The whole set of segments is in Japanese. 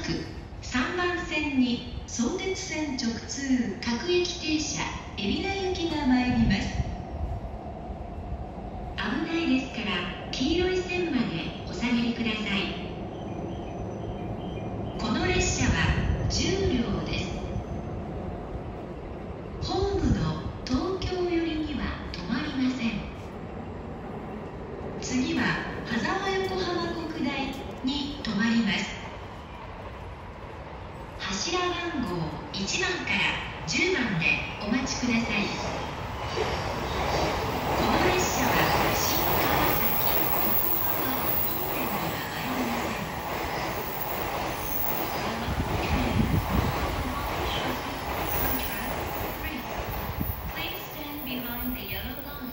3番線に相鉄線直通各駅停車海老名行きが参ります。危ないですから黄色い線までお下がりください。この列車は10両です。ホームの東京寄りには止まりません。次は羽沢横浜国大に止まります。柱番号1番から10番でお待ちください。この列車は新川崎、横浜、本線には参りません。Please stand behind the yellow line.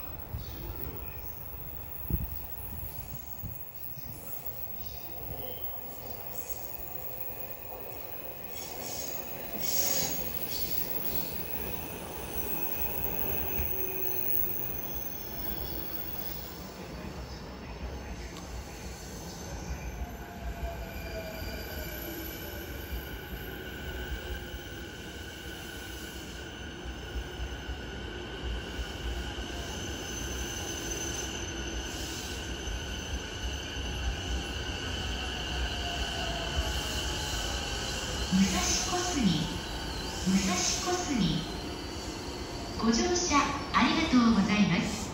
武蔵小杉ご乗車ありがとうございます。